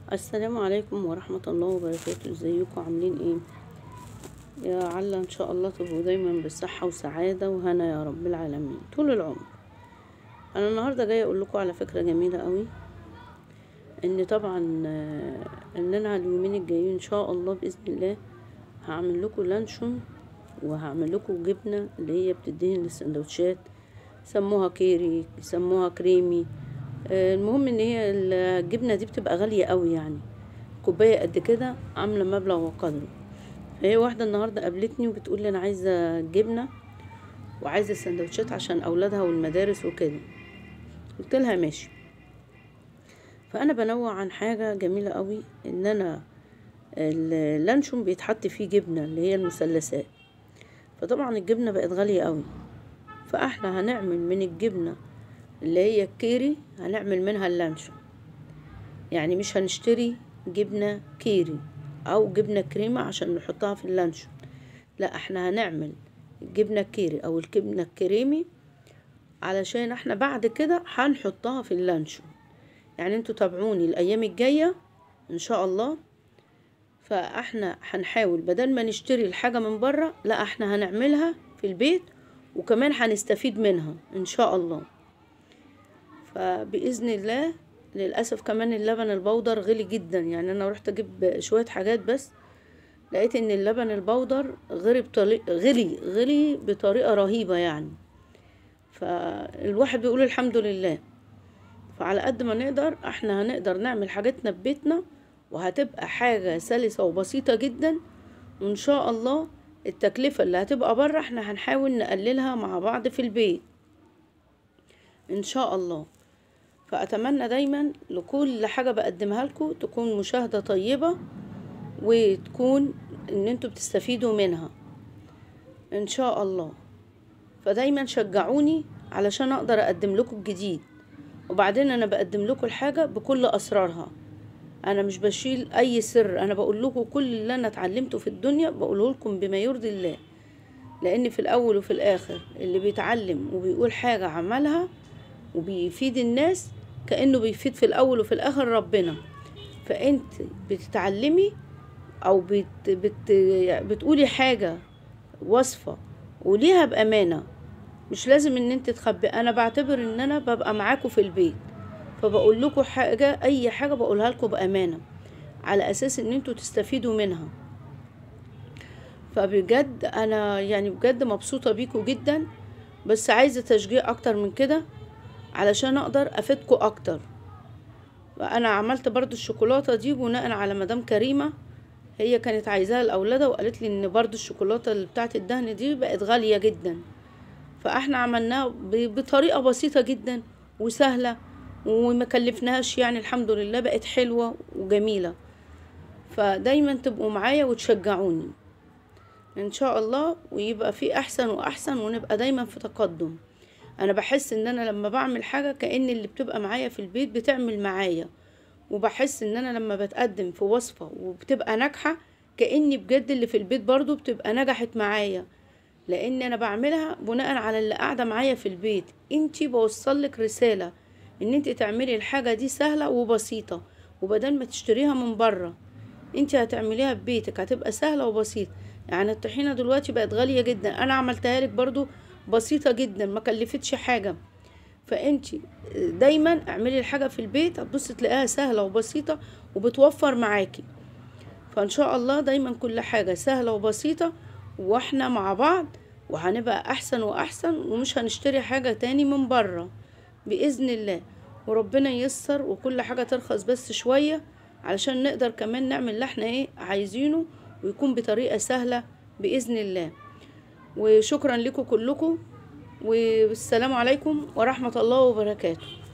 السلام عليكم ورحمة الله وبركاته. ازيكم عاملين ايه؟ يا علا ان شاء الله تبقوا دايما بالصحة وسعادة وهنا يا رب العالمين طول العمر. انا النهاردة جاية اقول لكم على فكرة جميلة قوي، ان طبعا ان انا على اليومين الجايين ان شاء الله باذن الله هعمل لكم لانشون، وهعمل لكم جبنة اللي هي بتدهن للسندوتشات، يسموها كيري يسموها كريمي. المهم ان هي الجبنة دي بتبقى غالية قوي، يعني كوباية قد كده عاملة مبلغ وقدره. فهي واحدة النهاردة قابلتني وبتقول لي انا عايزة جبنة وعايزة سندوتشات عشان اولادها والمدارس وكده. قلت لها ماشي. فانا بنوع عن حاجة جميلة قوي، ان انا اللانشون بيتحط فيه جبنة اللي هي المثلثات، فطبعا الجبنة بقت غالية قوي، فاحنا هنعمل من الجبنة اللي هي الكيري هنعمل منها اللانشون. يعني مش هنشتري جبنة كيري او جبنة كريمة عشان نحطها في اللانشون، لا احنا هنعمل الجبنة الكيري او الجبنة الكريمي علشان احنا بعد كده هنحطها في اللانشون. يعني انتوا تابعوني الايام الجاية ان شاء الله. فاحنا هنحاول بدل ما نشتري الحاجة من بره، لا احنا هنعملها في البيت وكمان هنستفيد منها ان شاء الله. فبإذن الله. للأسف كمان اللبن البودر غلي جدا، يعني أنا رحت أجيب شوية حاجات بس لقيت إن اللبن البودر غلي بطريقة رهيبة يعني. فالواحد بيقول الحمد لله. فعلى قد ما نقدر احنا هنقدر نعمل حاجتنا ببيتنا، وهتبقى حاجة سلسة وبسيطة جدا، وإن شاء الله التكلفة اللي هتبقى بره احنا هنحاول نقللها مع بعض في البيت إن شاء الله. فأتمنى دايما لكل حاجة بقدمها لكم تكون مشاهدة طيبة، وتكون ان انتوا بتستفيدوا منها ان شاء الله. فدايما شجعوني علشان اقدر اقدم لكم الجديد، وبعدين انا بقدم لكم الحاجة بكل اسرارها، انا مش بشيل اي سر، انا بقول لكم كل اللي انا اتعلمته في الدنيا بقوله لكم بما يرضي الله. لان في الاول وفي الاخر اللي بيتعلم وبيقول حاجة عملها وبيفيد الناس كأنه بيفيد في الأول وفي الآخر ربنا. فأنت بتتعلمي أو بتقولي حاجة وصفة وليها بأمانة، مش لازم ان انت تخبي. انا بعتبر ان انا ببقى معاكم في البيت، فبقول لكم حاجة، اي حاجة بقولها لكم بأمانة على اساس ان انتوا تستفيدوا منها. فبجد انا يعني بجد مبسوطة بيكم جدا، بس عايزة تشجيع اكتر من كده علشان اقدر افيدكم اكتر. وانا عملت برضو الشوكولاتة دي بناء على مدام كريمة، هي كانت عايزاها لاولادها وقالت لي ان برضو الشوكولاتة اللي بتاعت الدهن دي بقت غالية جدا، فاحنا عملناها بطريقة بسيطة جدا وسهلة وما كلفناهاش، يعني الحمد لله بقت حلوة وجميلة. فدايما تبقوا معايا وتشجعوني ان شاء الله، ويبقى في احسن واحسن، ونبقى دايما في تقدم. انا بحس ان انا لما بعمل حاجة كأن اللي بتبقى معايا في البيت بتعمل معايا، وبحس ان انا لما بتقدم في وصفة وبتبقى ناجحة كأني بجد اللي في البيت برضو بتبقى نجحت معايا، لان انا بعملها بناء على اللي قاعدة معايا في البيت. انتي بوصلك رسالة ان انتي تعملي الحاجة دي سهلة وبسيطة، وبدل ما تشتريها من بره انتي هتعمليها ببيتك، هتبقى سهلة وبسيطة. يعني الطحينة دلوقتي بقت غالية جدا، انا عملتها لك برضو بسيطة جدا ما كلفتش حاجة. فانتي دايما اعملي الحاجة في البيت هتبصي تلاقيها سهلة وبسيطة وبتوفر معاكي. فان شاء الله دايما كل حاجة سهلة وبسيطة، واحنا مع بعض وهنبقى احسن واحسن، ومش هنشتري حاجة تاني من بره بإذن الله. وربنا ييسر وكل حاجة ترخص بس شوية علشان نقدر كمان نعمل اللي احنا ايه عايزينه، ويكون بطريقة سهلة بإذن الله. وشكرا لكم كلكم، والسلام عليكم ورحمة الله وبركاته.